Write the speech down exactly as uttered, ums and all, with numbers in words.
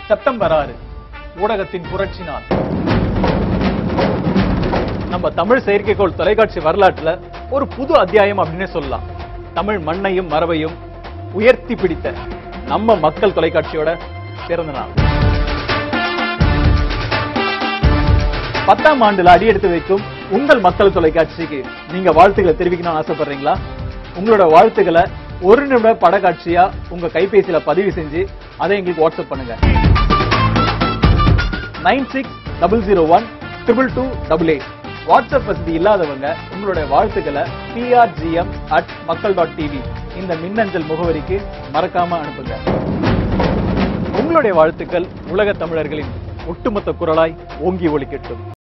September ஆறு ஊடகத்தின் புரட்சி நாள். நம்ம தமிழ் செயற்கைக்கோள் தொலைக்காட்சி வரலாற்றுல ஒரு புது அத்தியாயம் அப்படின்னு சொல்லலாம். தமிழ் மண்ணையும் மரபையும் உயர்த்தி பிடித்த நம்ம மக்கள் தொலைக்காட்சியோட பிறந்த நாள். பத்தாம் ஆண்டுல அடியெடுத்து வைக்கும் உங்கள் மக்கள் தொலைக்காட்சிக்கு நீங்க வாழ்த்துக்களை தெரிவிக்கணும்னு ஆசைப்படுறீங்களா? உங்களோட வாழ்த்துக்களை ஒரு நிமிட படக்காட்சியா உங்க கைபேசியில பதிவு செஞ்சு அதை எங்களுக்கு வாட்ஸ்அப் பண்ணுங்க. Nine six double zero one triple two double eight. WhatsApp வசதி இல்லாதவங்க உங்களுடைய வாழ்த்துக்களை PRGM at Makkal dot TV இந்த மின்னஞ்சல் முகவரிக்கு மறக்காம அனுப்புங்க. உங்களுடைய வாழ்த்துக்கள் உலக தமிழர்களின் ஒட்டுமொத்த குரலாய் ஓங்கி ஒலிக்கட்டும்.